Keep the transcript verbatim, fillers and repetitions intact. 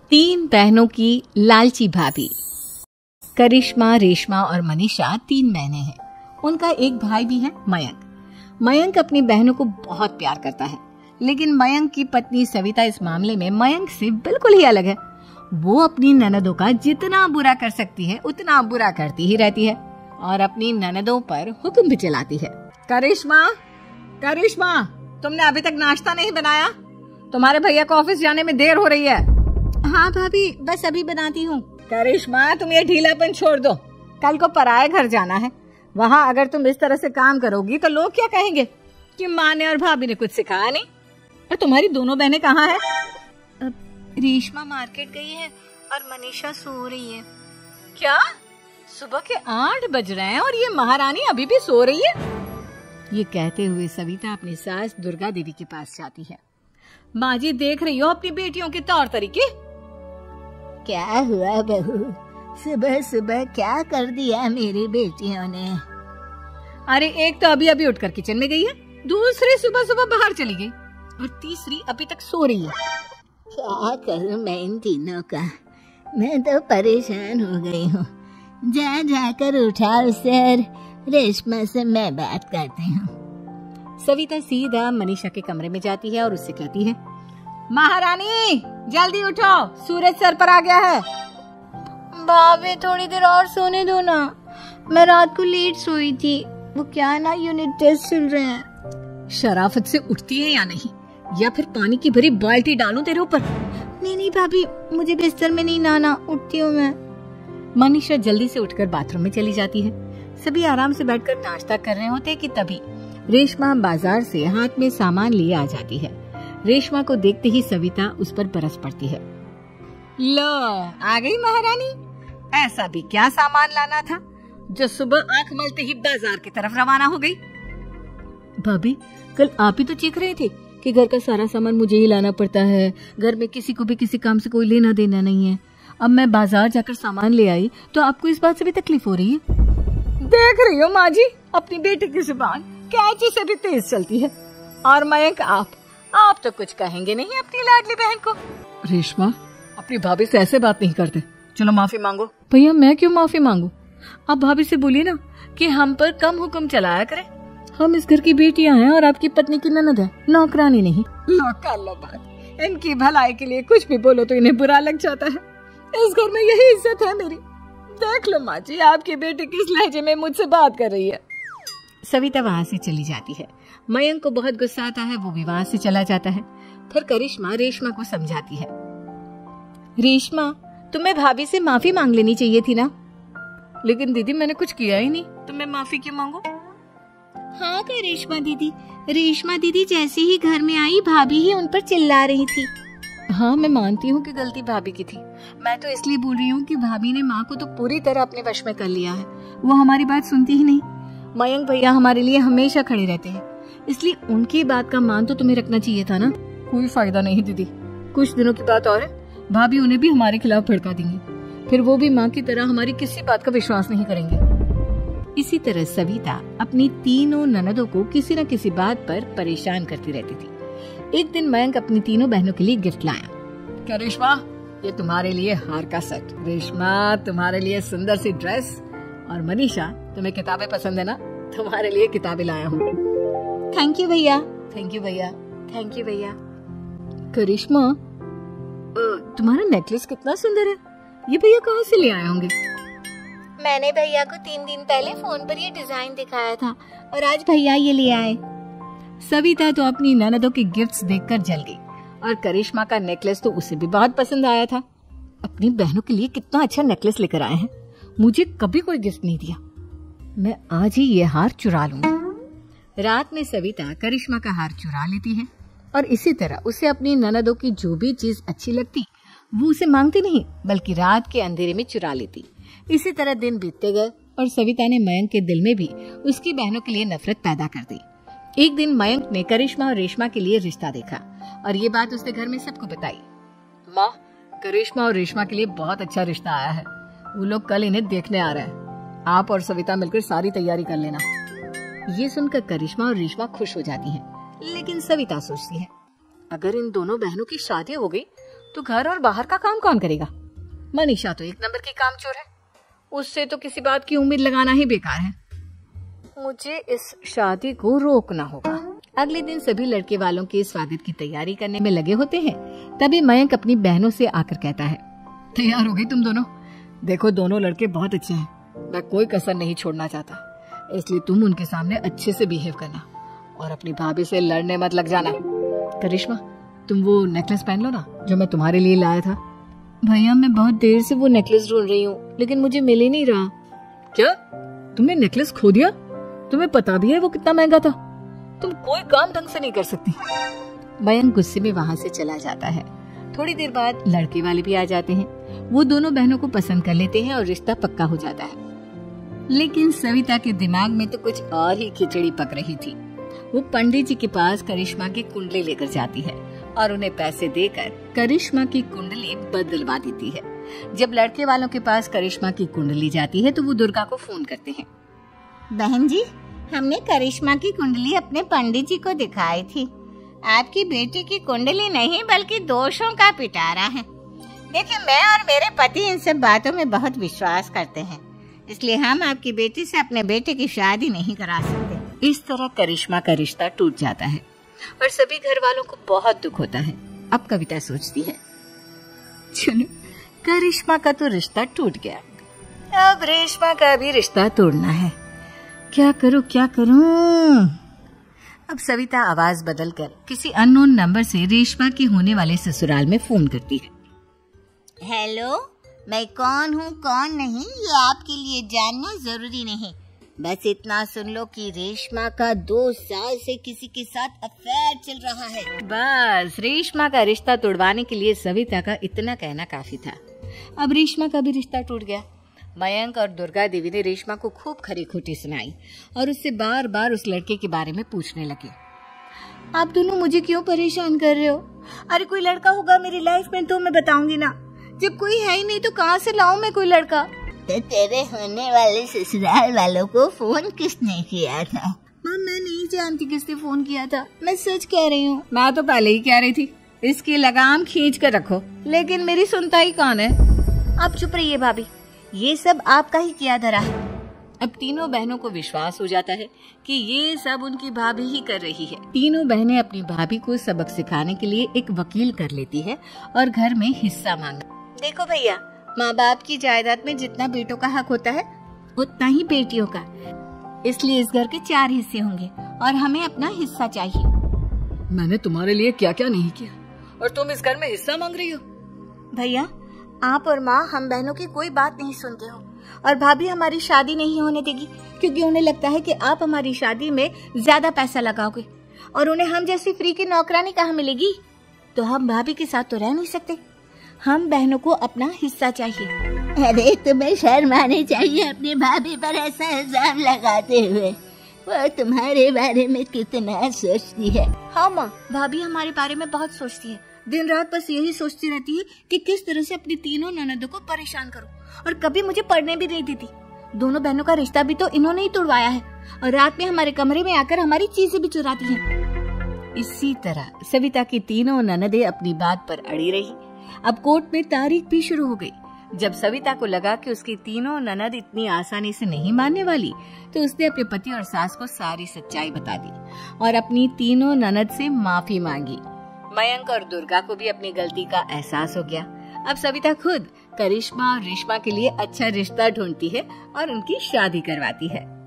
तीन बहनों की लालची भाभी। करिश्मा, रेशमा और मनीषा तीन बहनें हैं। उनका एक भाई भी है, मयंक। मयंक अपनी बहनों को बहुत प्यार करता है, लेकिन मयंक की पत्नी सविता इस मामले में मयंक से बिल्कुल ही अलग है। वो अपनी ननदों का जितना बुरा कर सकती है उतना बुरा करती ही रहती है और अपनी ननदों पर हुक्म भी चलाती है। करिश्मा, करिश्मा, तुमने अभी तक नाश्ता नहीं बनाया? तुम्हारे भैया को ऑफिस जाने में देर हो रही है। हाँ भाभी, बस अभी बनाती हूँ। करिश्मा, तुम ये ढीलापन छोड़ दो। कल को पराये घर जाना है। वहाँ अगर तुम इस तरह से काम करोगी तो लोग क्या कहेंगे कि माँ ने और भाभी ने कुछ सिखाया नहीं। और तुम्हारी दोनों बहनें कहाँ हैं? रेशमा मार्केट गई है और मनीषा सो रही है। क्या? सुबह के आठ बज रहे हैं और ये महारानी अभी भी सो रही है? ये कहते हुए सविता अपनी सास दुर्गा देवी के पास जाती है। माँ जी, देख रही हो अपनी बेटियों के तौर तरीके? क्या हुआ बहू, सुबह सुबह क्या कर दिया मेरी बेटियों ने? अरे एक तो अभी अभी उठकर किचन में गई है, दूसरी सुबह सुबह बाहर चली गई और तीसरी अभी तक सो रही है। क्या करूं मैं इन तीनों का, मैं तो परेशान हो गई हूँ। जा जाकर उठा उसे, रेशमा से मैं बात करती हूँ। सविता सीधा मनीषा के कमरे में जाती है और उससे कहती है, महारानी जल्दी उठो, सूरज सर पर आ गया है। भाभी थोड़ी देर और सोने दो ना, मैं रात को लेट सोई थी। वो क्या है ना, यूनिट टेस्ट चल रहे हैं। शराफत से उठती है या नहीं, या फिर पानी की भरी बाल्टी डालूं तेरे ऊपर? नहीं नहीं भाभी, मुझे बिस्तर में नहीं नहाना, उठती हूँ मैं। मनीषा जल्दी से उठकर बाथरूम में चली जाती है। सभी आराम से बैठकर नाश्ता कर रहे होते कि तभी रेशमा बाजार से हाथ में सामान लिए आ जाती है। रेशमा को देखते ही सविता उस पर बरस पड़ती है। लो, आ गई महारानी। ऐसा भी क्या सामान लाना था जो सुबह आंख मलते ही बाजार की तरफ रवाना हो गई? भाभी, कल आप ही तो चीख रहे थे कि घर का सारा सामान मुझे ही लाना पड़ता है, घर में किसी को भी किसी काम से कोई लेना देना नहीं है। अब मैं बाजार जाकर सामान ले आई तो आपको इस बात से भी तकलीफ हो रही है? देख रही हो माँ जी, अपनी बेटी की जुबान कैंची से भी तेज चलती है। और मयंक, आप आप तो कुछ कहेंगे नहीं अपनी लाडली बहन को। रेशमा, अपनी भाभी से ऐसे बात नहीं करते। चलो माफी मांगो। भैया, मैं क्यों माफी मांगू? आप भाभी से बोलिए ना कि हम पर कम हुक्म चलाया करें। हम इस घर की बेटियां हैं और आपकी पत्नी की ननद है, नौकरानी नहीं। लो कर लो बात। इनकी भलाई के लिए कुछ भी बोलो तो इन्हें बुरा लग जाता है। इस घर में यही इज्जत है मेरी। देख लो माँ जी, आपकी बेटी किस लहजे में मुझसे बात कर रही है। सविता वहाँ से चली जाती है। मयंक को बहुत गुस्सा आता है, वो भी वहाँ से चला जाता है। फिर करिश्मा रेशमा को समझाती है, रेशमा, तुम्हें भाभी से माफी मांग लेनी चाहिए थी ना। लेकिन दीदी, मैंने कुछ किया ही नहीं, तो मैं माफी क्यों मांगू? हाँ करिश्मा दीदी, रेशमा दीदी जैसे ही घर में आई भाभी ही उन पर चिल्ला रही थी। हाँ, मैं मानती हूँ कि गलती भाभी की थी। मैं तो इसलिए बोल रही हूँ कि भाभी ने माँ को तो पूरी तरह अपने वश में कर लिया है। वो हमारी बात सुनती ही नहीं। मयंक भैया हमारे लिए हमेशा खड़े रहते हैं, इसलिए उनकी बात का मान तो तुम्हें रखना चाहिए था ना। कोई फायदा नहीं दीदी, कुछ दिनों की बात और है, भाभी उन्हें भी हमारे खिलाफ भड़का देंगी। फिर वो भी माँ की तरह हमारी किसी बात का विश्वास नहीं करेंगे। इसी तरह सविता अपनी तीनों ननदों को किसी न किसी बात पर परेशान करती रहती थी। एक दिन मयंक अपनी तीनों बहनों के लिए गिफ्ट लाया। क्या रेशमा, ये तुम्हारे लिए हार का सेट। रेशमा, तुम्हारे लिए सुंदर सी ड्रेस। और मनीषा, तुम्हें किताबें पसंद है ना, तुम्हारे लिए किताबें लाया हूँ। थैंक यू भैया। थैंक यू भैया। थैंक यू भैया। करिश्मा, तुम्हारा नेकलेस कितना सुंदर है, ये भैया कहाँ से ले आए होंगे? मैंने भैया को तीन दिन पहले फोन पर ये डिजाइन दिखाया था और आज भैया ये ले आए। सविता तो अपनी ननदों के गिफ्ट्स देखकर जल गई और करिश्मा का नेकलेस तो उसे भी बहुत पसंद आया था। अपनी बहनों के लिए कितना अच्छा नेकलेस लेकर आए हैं, मुझे कभी कोई गिफ्ट नहीं दिया। मैं आज ही ये हार चुरा लूंगी। रात में सविता करिश्मा का हार चुरा लेती है और इसी तरह उसे अपनी ननदों की जो भी चीज अच्छी लगती वो उसे मांगती नहीं, बल्कि रात के अंधेरे में चुरा लेती। इसी तरह दिन बीतते गए और सविता ने मयंक के दिल में भी उसकी बहनों के लिए नफरत पैदा कर दी। एक दिन मयंक ने करिश्मा और रेशमा के लिए रिश्ता देखा और ये बात उसने घर में सबको बताई। माँ, करिश्मा और रेशमा के लिए बहुत अच्छा रिश्ता आया है, वो लोग कल इन्हें देखने आ रहे हैं। आप और सविता मिलकर सारी तैयारी कर लेना। ये सुनकर करिश्मा और रेशमा खुश हो जाती हैं, लेकिन सविता सोचती है, अगर इन दोनों बहनों की शादी हो गई तो घर और बाहर का काम कौन करेगा? मनीषा तो एक नंबर की कामचोर है, उससे तो किसी बात की उम्मीद लगाना ही बेकार है। मुझे इस शादी को रोकना होगा। अगले दिन सभी लड़के वालों के स्वागत की तैयारी करने में लगे होते हैं। तभी मयंक अपनी बहनों से आकर कहता है, तैयार हो गई तुम दोनों? देखो दोनों लड़के बहुत अच्छे हैं, मैं कोई कसर नहीं छोड़ना चाहता, इसलिए तुम उनके सामने अच्छे से बिहेव करना और अपनी भाभी से लड़ने मत लग जाना। करिश्मा, तुम वो नेकलेस पहन लो ना जो मैं तुम्हारे लिए लाया था। भैया मैं बहुत देर से वो नेकलेस ढूंढ रही हूँ, लेकिन मुझे मिल ही नहीं रहा। क्या तुमने नेकलेस खो दिया? तुम्हें पता भी है वो कितना महंगा था? तुम कोई काम ढंग से नहीं कर सकती। मयंक गुस्से में वहाँ से चला जाता है। थोड़ी देर बाद लड़के वाले भी आ जाते हैं। वो दोनों बहनों को पसंद कर लेते हैं और रिश्ता पक्का हो जाता है। लेकिन सविता के दिमाग में तो कुछ और ही खिचड़ी पक रही थी। वो पंडित जी के पास करिश्मा की कुंडली लेकर जाती है और उन्हें पैसे देकर करिश्मा की कुंडली बदलवा देती है। जब लड़के वालों के पास करिश्मा की कुंडली जाती है तो वो दुर्गा को फोन करते हैं। बहन जी, हमने करिश्मा की कुंडली अपने पंडित जी को दिखाई थी। आपकी बेटी की कुंडली नहीं बल्कि दोषों का पिटारा है। देखिए, मैं और मेरे पति इन सब बातों में बहुत विश्वास करते हैं, इसलिए हम आपकी बेटी से अपने बेटे की शादी नहीं करा सकते। इस तरह करिश्मा का रिश्ता टूट जाता है और सभी घर वालों को बहुत दुख होता है। अब कविता सोचती है, चलो करिश्मा का तो रिश्ता टूट गया, अब रेशमा का भी रिश्ता तोड़ना है। क्या करूं क्या करूं? अब सविता आवाज बदलकर किसी अननोन नंबर से रेशमा के होने वाले ससुराल में फोन करती है। हेलो, मैं कौन हूँ कौन नहीं ये आपके लिए जानना जरूरी नहीं, बस इतना सुन लो कि रेशमा का दो साल से किसी के साथ अफेयर चल रहा है। बस रेशमा का रिश्ता तोड़वाने के लिए सविता का इतना कहना काफी था। अब रेशमा का भी रिश्ता टूट गया। मयंक और दुर्गा देवी ने रेशमा को खूब खरी खोटी सुनाई और उससे बार बार उस लड़के के बारे में पूछने लगे। आप दोनों मुझे क्यों परेशान कर रहे हो? अरे कोई लड़का होगा मेरी लाइफ में तो मैं बताऊंगी ना, जब कोई है ही नहीं तो कहाँ से लाऊं मैं कोई लड़का? तो तेरे होने वाले ससुराल वालों को फोन किसने किया था? माँ मैं नहीं जानती किसने फोन किया था, मैं सच कह रही हूँ। मैं तो पहले ही कह रही थी इसकी लगाम खींच कर रखो, लेकिन मेरी सुनता ही कौन है। आप चुप रहिए भाभी, ये सब आपका ही किया धरा है। अब तीनों बहनों को विश्वास हो जाता है कि ये सब उनकी भाभी ही कर रही है। तीनों बहनें अपनी भाभी को सबक सिखाने के लिए एक वकील कर लेती है और घर में हिस्सा मांगा। देखो भैया, माँ बाप की जायदाद में जितना बेटों का हक होता है उतना ही बेटियों का, इसलिए इस घर के चार हिस्से होंगे और हमें अपना हिस्सा चाहिए। मैंने तुम्हारे लिए क्या क्या नहीं किया और तुम इस घर में हिस्सा मांग रही हो? भैया, आप और माँ हम बहनों की कोई बात नहीं सुनते हो और भाभी हमारी शादी नहीं होने देगी क्योंकि उन्हें लगता है कि आप हमारी शादी में ज्यादा पैसा लगाओगे और उन्हें हम जैसी फ्री की नौकरानी कहाँ मिलेगी। तो हम भाभी के साथ तो रह नहीं सकते, हम बहनों को अपना हिस्सा चाहिए। अरे तुम्हें शर्म आनी चाहिए अपनी भाभी पर ऐसा इल्जाम लगाते हुए। वो तुम्हारे बारे में कितना सोचती है। हाँ माँ, भाभी हमारे बारे में बहुत सोचती है, दिन रात बस यही सोचती रहती है कि किस तरह से अपनी तीनों ननदों को परेशान करूं और कभी मुझे पढ़ने भी नहीं देती। दोनों बहनों का रिश्ता भी तो इन्होंने ही तोड़वाया है और रात में हमारे कमरे में आकर हमारी चीजें भी चुराती हैं। इसी तरह सविता की तीनों ननदें अपनी बात पर अड़ी रही। अब कोर्ट में तारीख भी शुरू हो गई। जब सविता को लगा कि उसकी तीनों ननद इतनी आसानी से नहीं मानने वाली, तो उसने अपने पति और सास को सारी सच्चाई बता दी और अपनी तीनों ननद से माफी मांगी। मयंक और दुर्गा को भी अपनी गलती का एहसास हो गया। अब सविता खुद करिश्मा और रेशमा के लिए अच्छा रिश्ता ढूंढती है और उनकी शादी करवाती है।